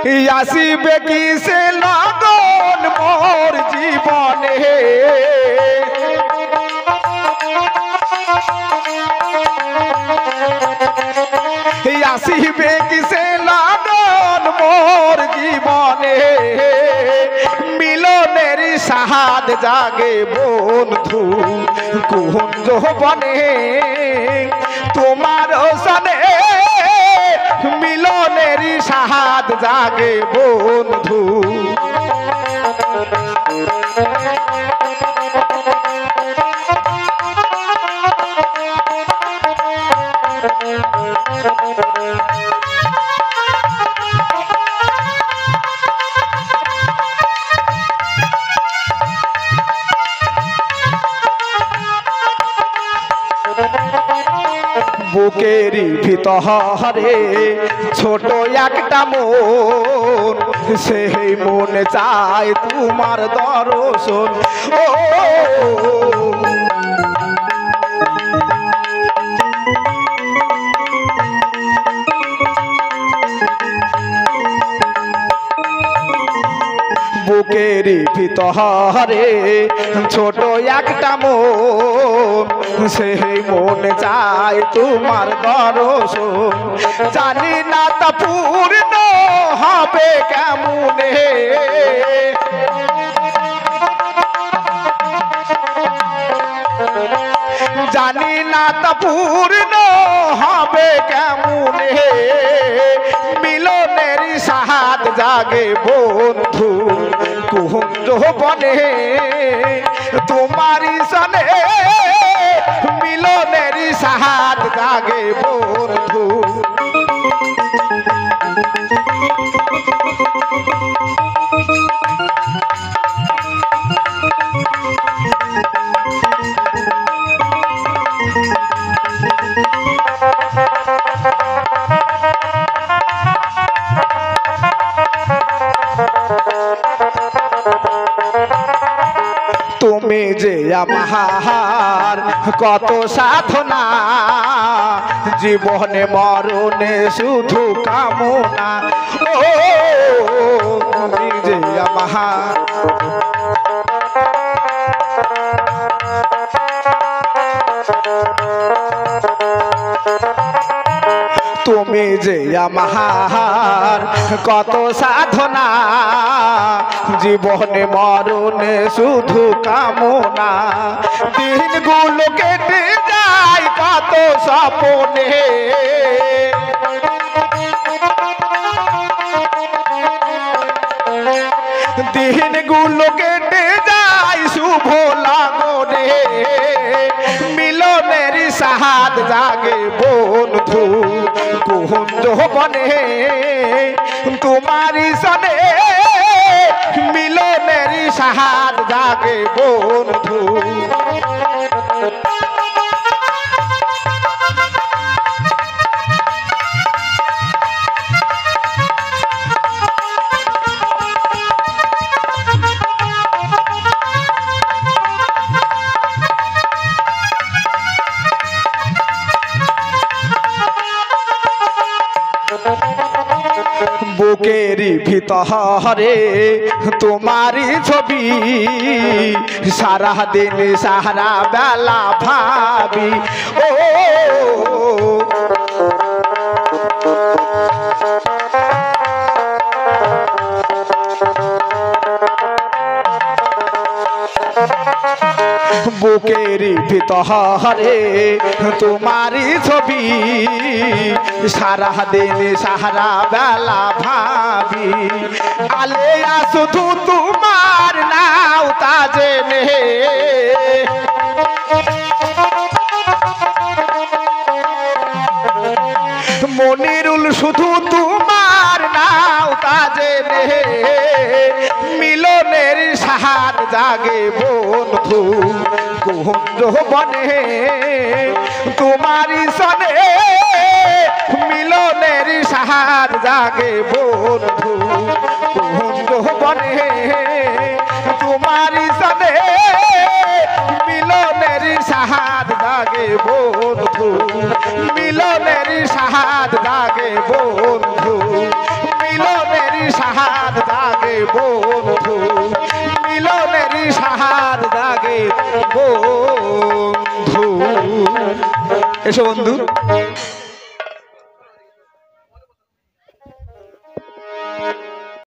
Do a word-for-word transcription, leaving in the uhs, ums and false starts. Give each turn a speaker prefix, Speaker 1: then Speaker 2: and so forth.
Speaker 1: আসিবে কি সে লগন মোর জীবনে আসিবে কি সে লগন মোর জীবনে মিলনের সাহাদ জাগে বন্ধু কুঞ্জ বনে তোমার সনে মিলনের সাহাদ জাগে বন্ধু বুকেরই ভিতরে ছোট একটা মন সেই মনে চায় তোমার দর্শন ও বুকেরই ভিতরে ছোট একটা মন সেই মনে চায় তোমার দর্শন জানি না তা পূর্ণ হবে কেমনে জানি না তা পূর্ণ হবে কেমনে মিলনের সাহাদ জাগে বন্ধু কুঞ্জ বনে তোমারি সনে মিলনের সাহাদ জাগে বন্ধু তুমি যে আমার কত সাধনা জীবনে মরণে শুধু কামনা ও তুমি যে আমার তুমি যে আমার কত সাধনা জীবনে মরণে শুধু কামনা দিনগুলো কেটে যায় কত স্বপ্নে দিনগুলো কেটে যায় শুভ লাগনে মিলনের সাহাদ জাগে বন্ধু কুঞ্জ বনে তোমারি সনে মিলনের সাহাদ জাগে বন্ধু বুকেরই ভিতরে তোমারি ছবি সারা দিন সারা বেলা ভাবি ও বুকেরই ভিতরে তোমারি ছবি সারা দিন সারা বেলা ভাবি আলেয়া শুধু তোমার নাও তা জেনে মনিরুল শুধু তোমার নাও তা জেনে মিলনের সাহাদ জাগে বন্ধু কুঞ্জ বনে তোমারি সনে মিলনের সাহাদ জাগে বন্ধু কুঞ্জ বনে তোমারি সনে মিলনের সাহাদ জাগে বন্ধু মিলনের সাহাদ জাগে বন্ধু মিলনের সাহার জাগে বন্ধু, মিলনের সাহার জাগে বন্ধু। এসো বন্ধু।